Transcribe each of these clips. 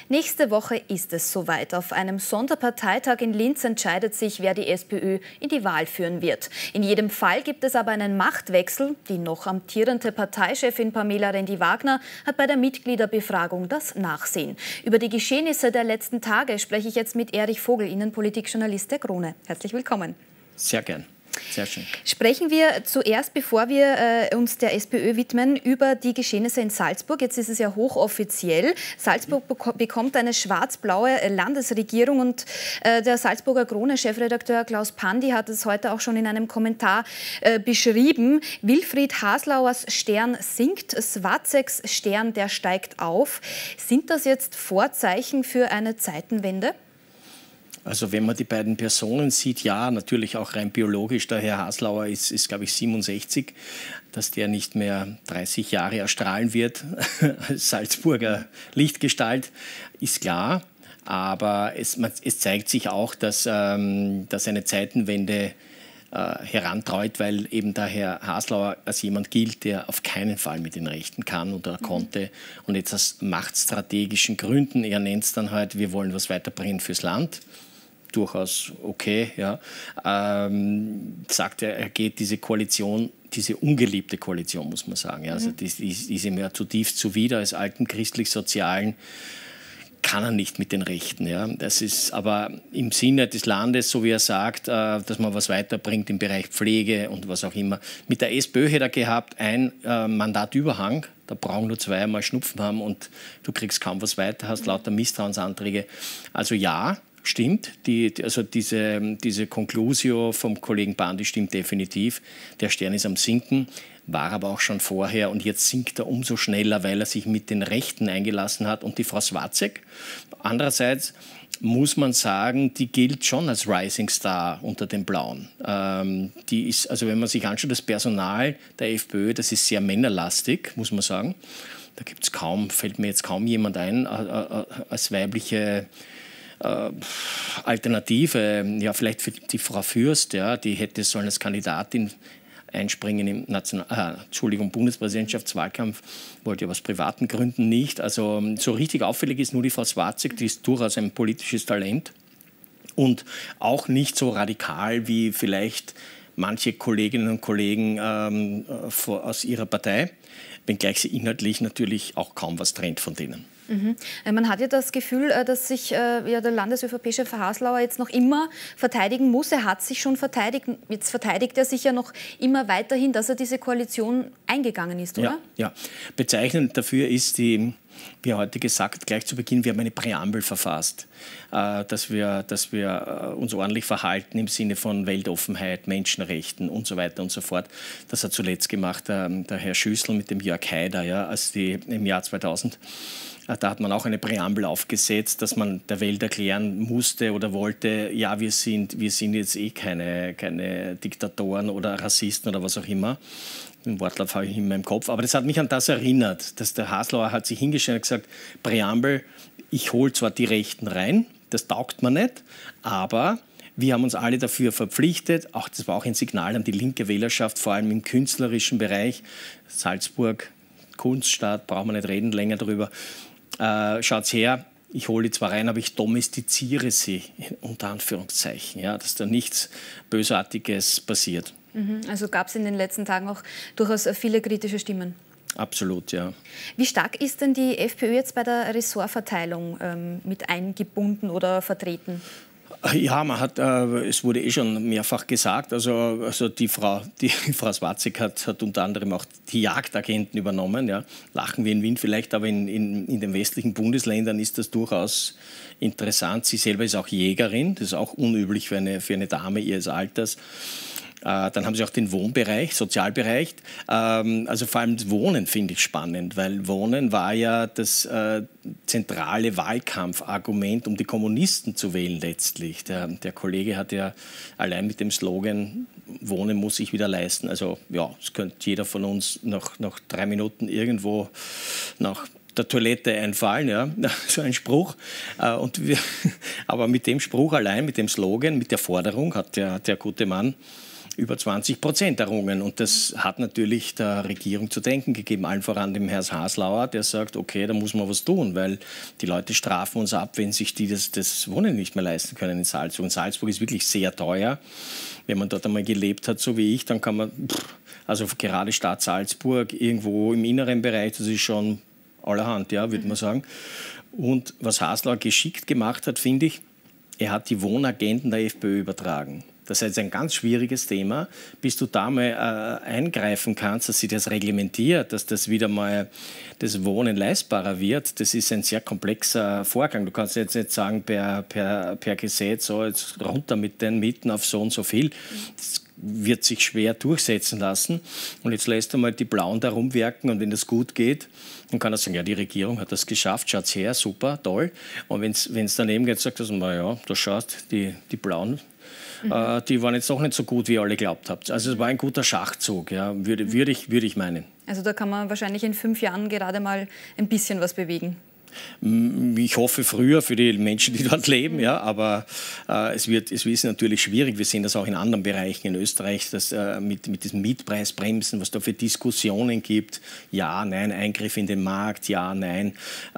Nächste Woche ist es soweit. Auf einem Sonderparteitag in Linz entscheidet sich, wer die SPÖ in die Wahl führen wird. In jedem Fall gibt es aber einen Machtwechsel. Die noch amtierende Parteichefin Pamela Rendi-Wagner hat bei der Mitgliederbefragung das Nachsehen. Über die Geschehnisse der letzten Tage spreche ich jetzt mit Erich Vogel, Innenpolitikjournalist der Krone. Herzlich willkommen. Sehr gern. Sehr schön. Sprechen wir zuerst, bevor wir uns der SPÖ widmen, über die Geschehnisse in Salzburg. Jetzt ist es ja hochoffiziell. Salzburg bekommt eine schwarz-blaue Landesregierung und der Salzburger Krone-Chefredakteur Klaus Pandy hat es heute auch schon in einem Kommentar beschrieben. Wilfried Haslauers Stern sinkt, Swatzeks Stern, der steigt auf. Sind das jetzt Vorzeichen für eine Zeitenwende? Also wenn man die beiden Personen sieht, ja, natürlich auch rein biologisch. Der Herr Haslauer ist glaube ich, 67, dass der nicht mehr 30 Jahre erstrahlen wird als Salzburger Lichtgestalt, ist klar. Aber es zeigt sich auch, dass eine Zeitenwende herantreut, weil eben der Herr Haslauer als jemand gilt, der auf keinen Fall mit den Rechten kann oder konnte. Und jetzt aus machtstrategischen Gründen, er nennt es dann halt, wir wollen was weiterbringen fürs Land. Durchaus okay, ja, sagt er geht diese Koalition, diese ungeliebte Koalition, muss man sagen, ja, also diese mir zutiefst zuwider als alten christlich-sozialen, kann er nicht mit den Rechten. Ja. Das ist aber im Sinne des Landes, so wie er sagt, dass man was weiterbringt im Bereich Pflege und was auch immer. Mit der SPÖ hätte er gehabt, ein Mandatüberhang, da brauchen nur zweimal Schnupfen haben und du kriegst kaum was weiter, hast lauter Misstrauensanträge. Also ja, stimmt, diese Conclusio vom Kollegen Pandy stimmt definitiv. Der Stern ist am Sinken, war aber auch schon vorher und jetzt sinkt er umso schneller, weil er sich mit den Rechten eingelassen hat. Und die Frau Swatzek, andererseits muss man sagen, die gilt schon als Rising Star unter den Blauen. Die ist, also wenn man sich anschaut, das Personal der FPÖ, das ist sehr männerlastig, muss man sagen. Da gibt's fällt mir jetzt kaum jemand ein als weibliche Alternative, ja, vielleicht für die Frau Fürst, ja, die hätte sollen als Kandidatin einspringen im Bundespräsidentschaftswahlkampf, wollte ja aus privaten Gründen nicht. Also so richtig auffällig ist nur die Frau Swatzek, die ist durchaus ein politisches Talent und auch nicht so radikal wie vielleicht manche Kolleginnen und Kollegen aus ihrer Partei, wenngleich sie inhaltlich natürlich auch kaum was trennt von denen. Man hat ja das Gefühl, dass sich der Landes-ÖVP-Chef Haslauer jetzt noch immer verteidigen muss. Er hat sich schon verteidigt. Jetzt verteidigt er sich ja noch immer weiterhin, dass er diese Koalition eingegangen ist, oder? Ja. Bezeichnend dafür ist wie er heute gesagt hat, gleich zu Beginn, wir haben eine Präambel verfasst, dass wir uns ordentlich verhalten im Sinne von Weltoffenheit, Menschenrechten und so weiter und so fort. Das hat zuletzt gemacht der Herr Schüssel mit dem Jörg Haider, ja, als die im Jahr 2000. Da hat man auch eine Präambel aufgesetzt, dass man der Welt erklären musste oder wollte, ja, wir sind jetzt eh keine Diktatoren oder Rassisten oder was auch immer. Den Wortlaut habe ich in meinem Kopf. Aber das hat mich an das erinnert, dass der Haslauer hat sich hingestellt und gesagt, Präambel, ich hole zwar die Rechten rein, das taugt mir nicht, aber wir haben uns alle dafür verpflichtet, das war auch ein Signal an die linke Wählerschaft, vor allem im künstlerischen Bereich, Salzburg, Kunststadt, brauchen wir nicht reden länger darüber. Schaut's her, ich hole die zwar rein, aber ich domestiziere sie, unter Anführungszeichen, ja, dass da nichts Bösartiges passiert. Also gab es in den letzten Tagen auch durchaus viele kritische Stimmen? Absolut, ja. Wie stark ist denn die FPÖ jetzt bei der Ressortverteilung mit eingebunden oder vertreten? Ja, es wurde eh schon mehrfach gesagt, also die Frau Swatzek hat unter anderem auch die Jagdagenten übernommen. Ja. Lachen wir in Wien vielleicht, aber in den westlichen Bundesländern ist das durchaus interessant. Sie selber ist auch Jägerin, das ist auch unüblich für eine Dame ihres Alters. Dann haben sie auch den Wohnbereich, Sozialbereich. Also vor allem das Wohnen finde ich spannend, weil Wohnen war ja das zentrale Wahlkampfargument, um die Kommunisten zu wählen letztlich. Der Kollege hat ja allein mit dem Slogan Wohnen muss ich wieder leisten. Also ja, das könnte jeder von uns nach 3 Minuten irgendwo nach der Toilette einfallen, ja, so ein Spruch. Aber mit dem Spruch allein, mit dem Slogan, mit der Forderung hat der gute Mann über 20% errungen. Und das hat natürlich der Regierung zu denken gegeben, allen voran dem Herrn Haslauer, der sagt, okay, da muss man was tun, weil die Leute strafen uns ab, wenn sich die das Wohnen nicht mehr leisten können in Salzburg. Und Salzburg ist wirklich sehr teuer. Wenn man dort einmal gelebt hat, so wie ich, dann kann man, also gerade Stadt Salzburg, irgendwo im inneren Bereich, das ist schon allerhand, ja, würde man sagen. Und was Haslauer geschickt gemacht hat, finde ich, er hat die Wohnagenten der FPÖ übertragen. Das ist ein ganz schwieriges Thema, bis du da mal eingreifen kannst, dass sie das reglementiert, dass das wieder mal das Wohnen leistbarer wird. Das ist ein sehr komplexer Vorgang. Du kannst jetzt nicht sagen, per Gesetz, so jetzt runter mit den Mieten auf so und so viel. Das wird sich schwer durchsetzen lassen. Und jetzt lässt du mal die Blauen da rumwerken und wenn das gut geht, dann kann er sagen, ja, die Regierung hat das geschafft, schaut's her, super, toll. Und wenn es daneben geht, sagt er, naja, da schaut, die Blauen, die waren jetzt doch nicht so gut, wie ihr alle glaubt habt. Also es war ein guter Schachzug, ja, würde ich meinen. Also da kann man wahrscheinlich in 5 Jahren gerade mal ein bisschen was bewegen. Ich hoffe früher für die Menschen, die dort leben, ja, aber es ist natürlich schwierig. Wir sehen das auch in anderen Bereichen in Österreich, dass mit diesen Mietpreisbremsen, was da für Diskussionen gibt, ja, nein, Eingriff in den Markt, ja, nein.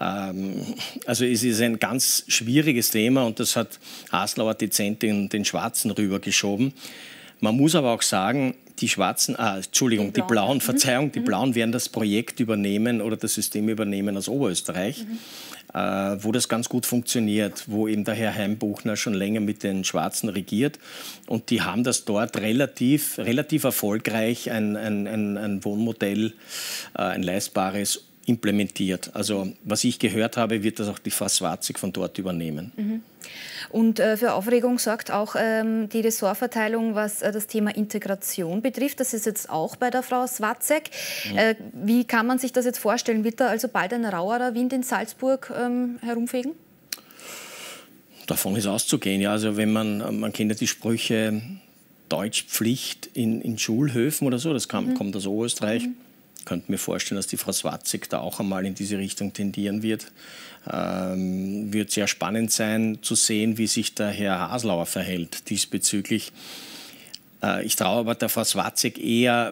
Also es ist ein ganz schwieriges Thema und das hat Haslauer dezent den Schwarzen rübergeschoben. Man muss aber auch sagen, die Blauen, Verzeihung, die Blauen werden das Projekt übernehmen oder das System übernehmen aus Oberösterreich, wo das ganz gut funktioniert, wo eben der Herr Heimbuchner schon länger mit den Schwarzen regiert und die haben das dort relativ erfolgreich, ein Wohnmodell, ein leistbares implementiert. Also was ich gehört habe, wird das auch die Frau Swatzig von dort übernehmen. Und für Aufregung sorgt auch die Ressortverteilung, was das Thema Integration betrifft. Das ist jetzt auch bei der Frau Swatzek. Wie kann man sich das jetzt vorstellen? Wird da also bald ein rauerer Wind in Salzburg herumfegen? Davon ist auszugehen. Ja. Also wenn man kennt ja die Sprüche Deutschpflicht in Schulhöfen oder so, das kommt aus Oberösterreich. Ich könnte mir vorstellen, dass die Frau Swatzek da auch einmal in diese Richtung tendieren wird. Wird sehr spannend sein zu sehen, wie sich der Herr Haslauer verhält diesbezüglich. Ich traue aber der Frau Swatzek eher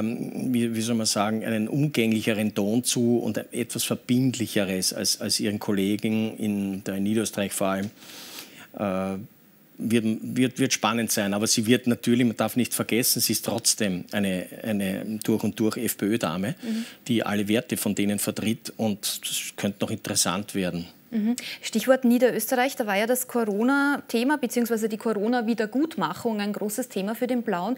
wie soll man sagen, einen umgänglicheren Ton zu und etwas Verbindlicheres als ihren Kollegen in Niederösterreich vor allem. Wird spannend sein, aber sie wird natürlich, man darf nicht vergessen, sie ist trotzdem eine durch und durch FPÖ-Dame, die alle Werte von denen vertritt und das könnte noch interessant werden. Stichwort Niederösterreich, da war ja das Corona-Thema bzw. die Corona-Wiedergutmachung ein großes Thema für die Blauen.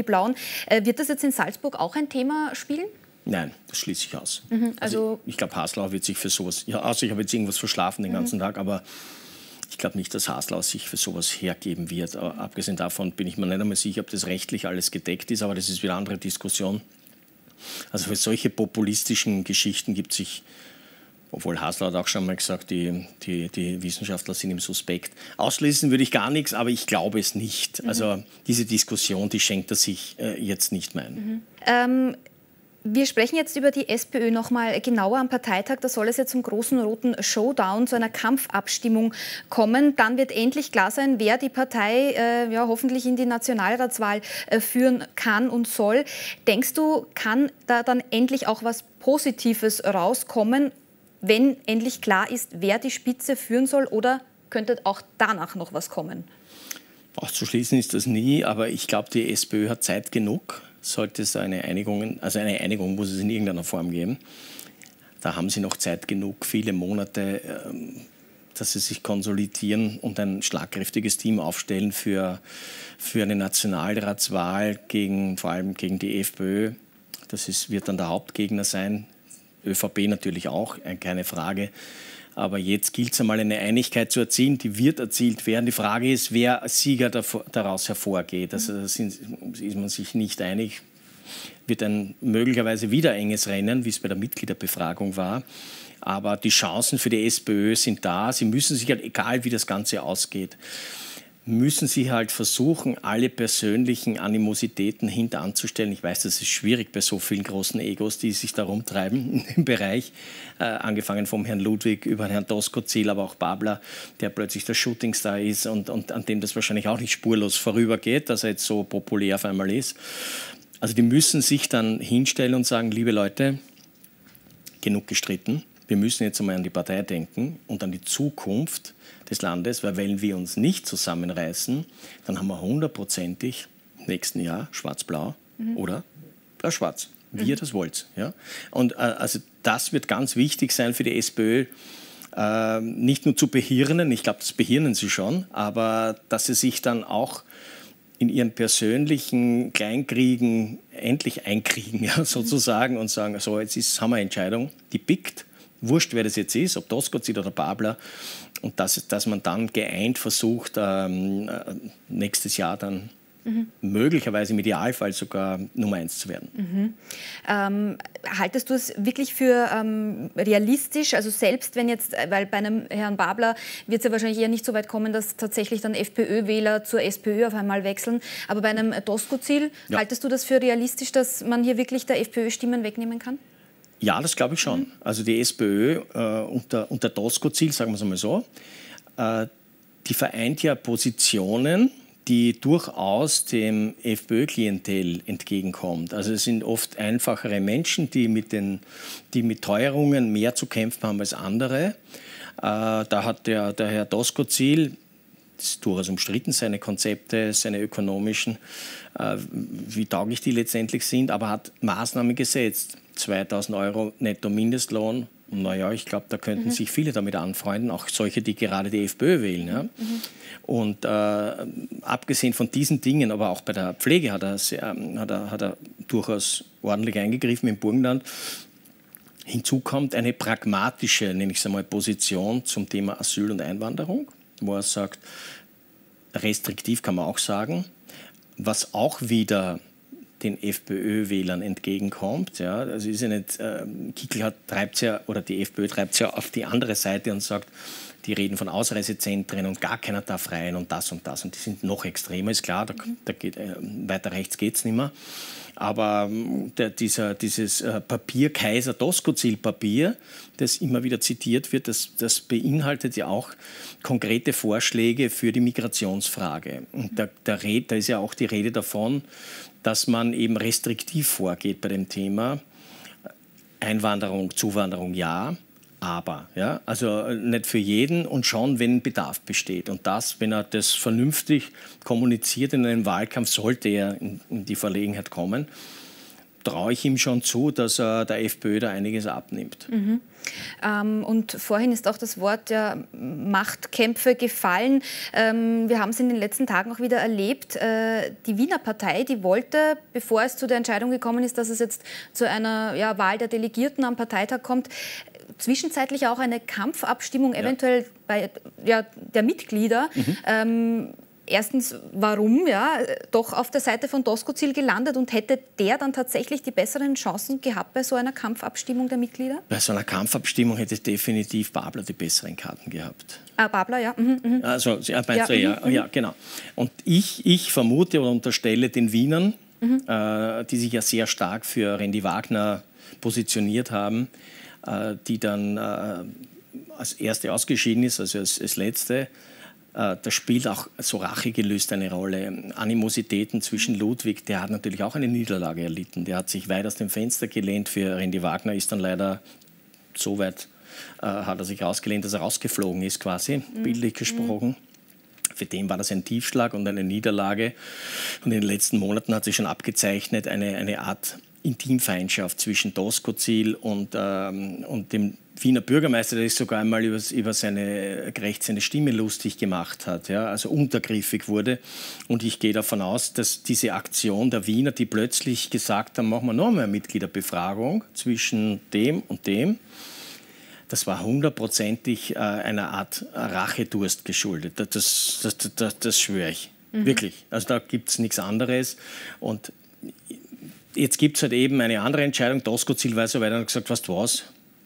Wird das jetzt in Salzburg auch ein Thema spielen? Nein, das schließe ich aus. Also ich glaube, Haslauer wird sich für sowas, ja, außer ich habe jetzt irgendwas verschlafen den ganzen Tag, aber ich glaube nicht, dass Haslauer sich für sowas hergeben wird. Aber abgesehen davon bin ich mir nicht einmal sicher, ob das rechtlich alles gedeckt ist, aber das ist wieder eine andere Diskussion. Also für solche populistischen Geschichten gibt es sich, obwohl Haslauer hat auch schon mal gesagt, die Wissenschaftler sind ihm suspekt. Ausschließen würde ich gar nichts, aber ich glaube es nicht. Also diese Diskussion, die schenkt er sich jetzt nicht mehr ein. Wir sprechen jetzt über die SPÖ noch mal genauer am Parteitag. Da soll es jetzt zum großen roten Showdown, zu einer Kampfabstimmung kommen. Dann wird endlich klar sein, wer die Partei hoffentlich in die Nationalratswahl führen kann und soll. Denkst du, kann da dann endlich auch was Positives rauskommen, wenn endlich klar ist, wer die Spitze führen soll? Oder könnte auch danach noch was kommen? Auszuschließen ist das nie, aber ich glaube, die SPÖ hat Zeit genug. Sollte es eine Einigung muss es in irgendeiner Form geben. Da haben sie noch Zeit genug, viele Monate, dass sie sich konsolidieren und ein schlagkräftiges Team aufstellen für eine Nationalratswahl, vor allem gegen die FPÖ. Das wird dann der Hauptgegner sein. ÖVP natürlich auch, keine Frage. Aber jetzt gilt es einmal, eine Einigkeit zu erzielen, die wird erzielt werden. Die Frage ist, wer als Sieger daraus hervorgeht. Also da ist man sich nicht einig. Wird ein möglicherweise wieder enges Rennen, wie es bei der Mitgliederbefragung war. Aber die Chancen für die SPÖ sind da. Sie müssen sich halt, egal wie das Ganze ausgeht, müssen sie halt versuchen, alle persönlichen Animositäten hintanzustellen. Ich weiß, das ist schwierig bei so vielen großen Egos, die sich da rumtreiben im Bereich. Angefangen vom Herrn Ludwig über Herrn Doskozil, aber auch Babler, der plötzlich der Shootingstar ist und an dem das wahrscheinlich auch nicht spurlos vorübergeht, dass er jetzt so populär auf einmal ist. Also die müssen sich dann hinstellen und sagen, liebe Leute, genug gestritten. Wir müssen jetzt einmal an die Partei denken und an die Zukunft des Landes, weil wenn wir uns nicht zusammenreißen, dann haben wir hundertprozentig im nächsten Jahr schwarz-blau oder blau-schwarz, wie ihr das wollt. Ja? Und also das wird ganz wichtig sein für die SPÖ, nicht nur zu behirnen, ich glaube, das behirnen sie schon, aber dass sie sich dann auch in ihren persönlichen Kleinkriegen endlich einkriegen, ja, sozusagen, und sagen, so, jetzt haben wir eine Entscheidung, die pickt. Wurscht, wer das jetzt ist, ob Doskozil oder Babler, und dass man dann geeint versucht, nächstes Jahr dann möglicherweise im Idealfall sogar Nummer 1 zu werden. Haltest du es wirklich für realistisch, also selbst wenn jetzt, weil bei einem Herrn Babler wird es ja wahrscheinlich eher nicht so weit kommen, dass tatsächlich dann FPÖ-Wähler zur SPÖ auf einmal wechseln, aber bei einem Doskozil, haltest du das für realistisch, dass man hier wirklich der FPÖ Stimmen wegnehmen kann? Ja, das glaube ich schon. Also die SPÖ unter Doskozil, sagen wir es einmal so, die vereint ja Positionen, die durchaus dem FPÖ-Klientel entgegenkommt. Also es sind oft einfachere Menschen, die mit Teuerungen mehr zu kämpfen haben als andere. Da hat der Herr Doskozil, das ist durchaus umstritten, seine Konzepte, seine ökonomischen, wie tauglich die letztendlich sind, aber hat Maßnahmen gesetzt. 2.000 € Netto-Mindestlohn. Naja, ich glaube, da könnten sich viele damit anfreunden, auch solche, die gerade die FPÖ wählen. Ja? Und abgesehen von diesen Dingen, aber auch bei der Pflege hat er durchaus ordentlich eingegriffen im Burgenland. Hinzu kommt eine pragmatische, nenne ich es einmal, Position zum Thema Asyl und Einwanderung, wo er sagt, restriktiv kann man auch sagen, was auch wieder den FPÖ-Wählern entgegenkommt. Ja. Also ist ja nicht, Kickl treibt es ja, oder die FPÖ treibt es ja auf die andere Seite und sagt, die reden von Ausreisezentren und gar keiner darf rein und das und das. Und die sind noch extremer, ist klar, da geht, weiter rechts geht es nicht mehr. Aber dieses Papier, Kaiser-Doskozil-Papier, das immer wieder zitiert wird, das beinhaltet ja auch konkrete Vorschläge für die Migrationsfrage. Und da ist ja auch die Rede davon, dass man eben restriktiv vorgeht bei dem Thema Einwanderung, Zuwanderung, ja, aber. Ja? Also nicht für jeden und schon, wenn Bedarf besteht. Und das, wenn er das vernünftig kommuniziert in einem Wahlkampf, sollte er in die Verlegenheit kommen, traue ich ihm schon zu, dass er der FPÖ da einiges abnimmt. Und vorhin ist auch das Wort der Machtkämpfe gefallen. Wir haben es in den letzten Tagen auch wieder erlebt. Die Wiener Partei, die wollte, bevor es zu der Entscheidung gekommen ist, dass es jetzt zu einer Wahl der Delegierten am Parteitag kommt, zwischenzeitlich auch eine Kampfabstimmung eventuell bei der Mitglieder. Erstens, warum doch auf der Seite von Doskozil gelandet und hätte der dann tatsächlich die besseren Chancen gehabt bei so einer Kampfabstimmung der Mitglieder? Bei so einer Kampfabstimmung hätte definitiv Babler die besseren Karten gehabt. Babler, ja. Also, ja, genau. Und ich vermute oder unterstelle den Wienern, die sich ja sehr stark für Randy Wagner positioniert haben, die dann als Erste ausgeschieden ist, also als Letzte. Da spielt auch so Rachegelüst eine Rolle. Animositäten zwischen Ludwig, der hat natürlich auch eine Niederlage erlitten. Der hat sich weit aus dem Fenster gelehnt für Randy Wagner, ist dann leider so weit, hat er sich rausgelehnt, dass er rausgeflogen ist quasi, bildlich gesprochen. Für den war das ein Tiefschlag und eine Niederlage. Und in den letzten Monaten hat sich schon abgezeichnet eine Art Intimfeindschaft zwischen Doskozil und dem Wiener Bürgermeister, der sich sogar einmal über seine gerechtsame Stimme lustig gemacht hat, ja, also untergriffig wurde. Und ich gehe davon aus, dass diese Aktion der Wiener, die plötzlich gesagt haben, machen wir noch mehr Mitgliederbefragung zwischen dem und dem, das war hundertprozentig einer Art Rachedurst geschuldet. Das schwöre ich. Wirklich. Also da gibt es nichts anderes. Und jetzt gibt es halt eben eine andere Entscheidung. Doskozil war so weit und hat gesagt, weißt du was,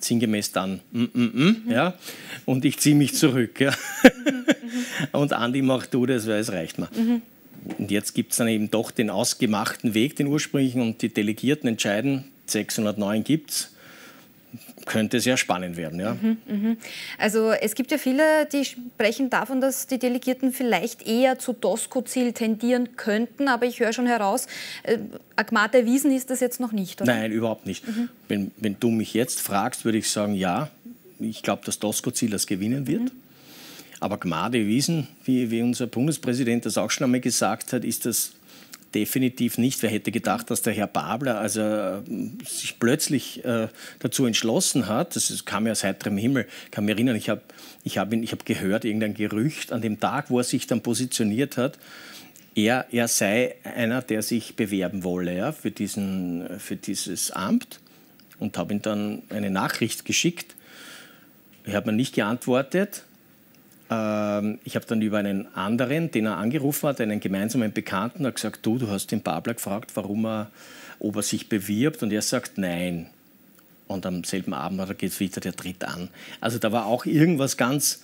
sinngemäß dann ja, und ich ziehe mich zurück. Ja. Und Andi, mach du das, weil es reicht mir. Und jetzt gibt es dann eben doch den ausgemachten Weg, den ursprünglichen, und die Delegierten entscheiden, 609 gibt es. Könnte sehr spannend werden, ja. Also es gibt ja viele, die sprechen davon, dass die Delegierten vielleicht eher zu Doskozil tendieren könnten, aber ich höre schon heraus, Agmata erwiesen ist das jetzt noch nicht, oder? Nein, überhaupt nicht. Wenn du mich jetzt fragst, würde ich sagen, ja, ich glaube, dass Doskozil das gewinnen wird. Aber Gmade Wiesen, wie unser Bundespräsident das auch schon einmal gesagt hat, ist das definitiv nicht. Wer hätte gedacht, dass der Herr Babler sich plötzlich dazu entschlossen hat, das kam ja aus heiterem Himmel, ich kann mich erinnern, ich hab gehört, irgendein Gerücht an dem Tag, wo er sich dann positioniert hat, er sei einer, der sich bewerben wolle, ja, für dieses Amt, und habe ihm dann eine Nachricht geschickt. Er hat mir nicht geantwortet. Ich habe dann über einen anderen, den er angerufen hat, einen gemeinsamen Bekannten, hat gesagt, du hast den Babler gefragt, ob er sich bewirbt, und er sagt nein. Und am selben Abend hat er getwittert, er tritt an. Also da war auch irgendwas ganz,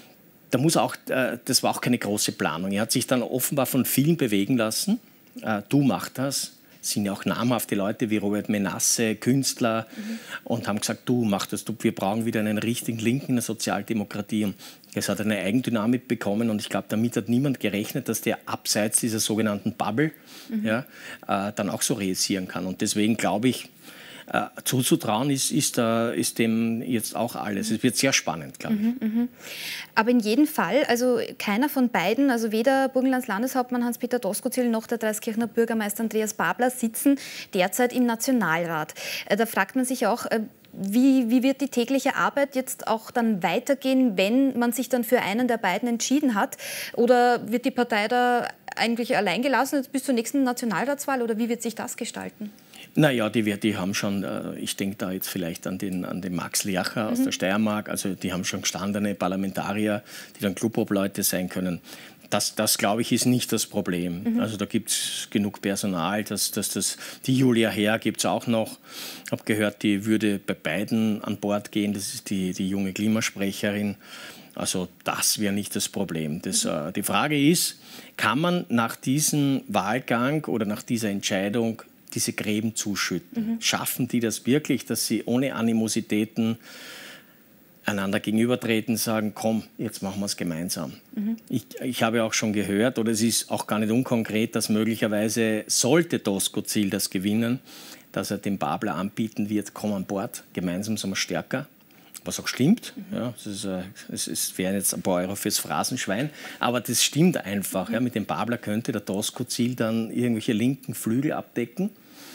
das war auch keine große Planung. Er hat sich dann offenbar von vielen bewegen lassen. Du mach das. Es sind ja auch namhafte Leute wie Robert Menasse, Künstler, und haben gesagt, du mach das, wir brauchen wieder einen richtigen Linken in der Sozialdemokratie. Und es hat eine Eigendynamik bekommen, und ich glaube, damit hat niemand gerechnet, dass der abseits dieser sogenannten Bubble dann auch so realisieren kann. Und deswegen glaube ich, zuzutrauen ist dem jetzt auch alles. Es wird sehr spannend, glaube ich. Aber in jedem Fall, also keiner von beiden, also weder Burgenlands Landeshauptmann Hans-Peter Doskozil noch der Dreiskirchener Bürgermeister Andreas Babler sitzen derzeit im Nationalrat. Da fragt man sich auch, wie wird die tägliche Arbeit jetzt auch dann weitergehen, wenn man sich dann für einen der beiden entschieden hat? Oder wird die Partei da eigentlich allein gelassen bis zur nächsten Nationalratswahl, oder wie wird sich das gestalten? Naja, die haben schon, ich denke da jetzt vielleicht an den Max Lercher aus der Steiermark, also die haben schon gestandene Parlamentarier, die dann Clubobleute sein können. Das glaube ich, ist nicht das Problem. Also da gibt es genug Personal, die Julia Herr gibt es auch noch. Ich habe gehört, die würde bei beiden an Bord gehen, das ist die junge Klimasprecherin. Also das wäre nicht das Problem. Die Frage ist, kann man nach diesem Wahlgang oder nach dieser Entscheidung diese Gräben zuschütten? Schaffen die das wirklich, dass sie ohne Animositäten einander gegenübertreten, sagen, komm, jetzt machen wir es gemeinsam. Ich habe auch schon gehört, oder es ist auch gar nicht unkonkret, dass möglicherweise, sollte Doskozil das gewinnen, dass er dem Babler anbieten wird, komm an Bord, gemeinsam sind wir stärker. Was auch stimmt, ja, es wären jetzt ein paar Euro fürs Phrasenschwein, aber das stimmt einfach. Ja, mit dem Babler könnte der Doskozil dann irgendwelche linken Flügel abdecken.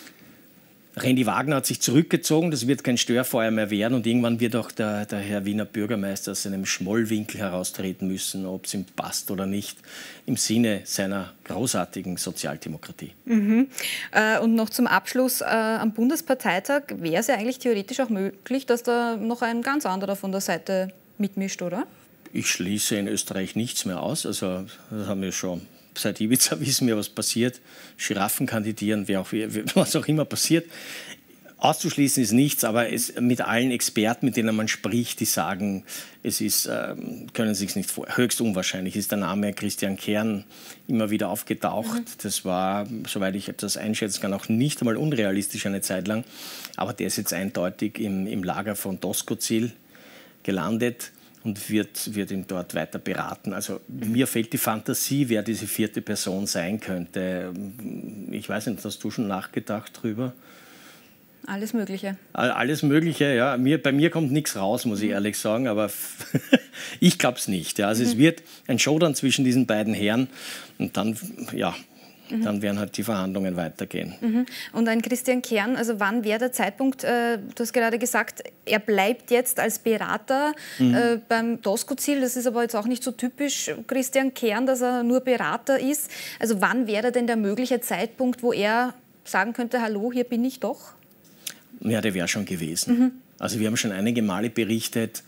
Randy Wagner hat sich zurückgezogen, das wird kein Störfeuer mehr werden, und irgendwann wird auch der Herr Wiener Bürgermeister aus seinem Schmollwinkel heraustreten müssen, ob es ihm passt oder nicht, im Sinne seiner großartigen Sozialdemokratie. Und noch zum Abschluss, am Bundesparteitag wäre es ja eigentlich theoretisch auch möglich, dass da noch ein ganz anderer von der Seite mitmischt, oder? Ich schließe in Österreich nichts mehr aus, also das haben wir schon. Seit Ibiza wissen wir, was passiert. Giraffen kandidieren, was auch immer passiert. Auszuschließen ist nichts, aber mit allen Experten, mit denen man spricht, die sagen, können sich nicht vor. Höchst unwahrscheinlich ist der Name Christian Kern immer wieder aufgetaucht. Das war, soweit ich das einschätzen kann, auch nicht einmal unrealistisch eine Zeit lang. Aber der ist jetzt eindeutig im Lager von Doskozil gelandet und wird ihn dort weiter beraten. Also mir fehlt die Fantasie, wer diese vierte Person sein könnte. Ich weiß nicht, hast du schon nachgedacht drüber? Alles Mögliche. Alles Mögliche, ja. Bei mir kommt nichts raus, muss ich ehrlich sagen, aber ich glaube es nicht. Ja. Also es wird ein Showdown zwischen diesen beiden Herren, und dann, ja, dann werden halt die Verhandlungen weitergehen. Und ein Christian Kern, also wann wäre der Zeitpunkt, du hast gerade gesagt, er bleibt jetzt als Berater beim Doskozil, das ist aber jetzt auch nicht so typisch Christian Kern, dass er nur Berater ist. Also wann wäre denn der mögliche Zeitpunkt, wo er sagen könnte, hallo, hier bin ich doch? Ja, der wäre schon gewesen. Also wir haben schon einige Male berichtet,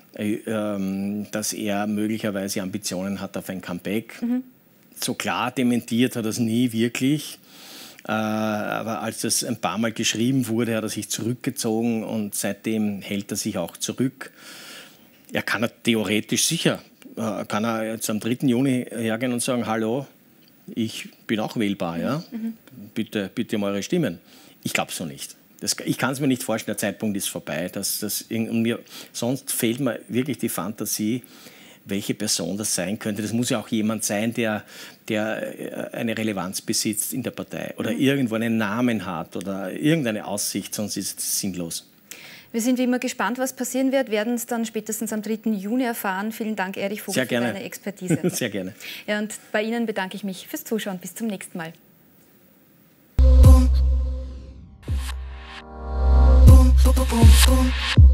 dass er möglicherweise Ambitionen hat auf ein Comeback. So klar dementiert hat er es nie wirklich. Aber als das ein paar Mal geschrieben wurde, hat er sich zurückgezogen und seitdem hält er sich auch zurück. Er kann theoretisch sicher, kann er jetzt am 3. Juni hergehen und sagen, hallo, ich bin auch wählbar, ja? Bitte um eure Stimmen. Ich glaube so nicht. Ich kann es mir nicht vorstellen, der Zeitpunkt ist vorbei. Sonst fehlt mir wirklich die Fantasie, welche Person das sein könnte. Das muss ja auch jemand sein, der eine Relevanz besitzt in der Partei oder irgendwo einen Namen hat oder irgendeine Aussicht, sonst ist es sinnlos. Wir sind wie immer gespannt, was passieren wird, werden es dann spätestens am 3. Juni erfahren. Vielen Dank, Erich Vogel, für deine Expertise. Sehr gerne. Ja, und bei Ihnen bedanke ich mich fürs Zuschauen. Bis zum nächsten Mal. Boom, boom, boom.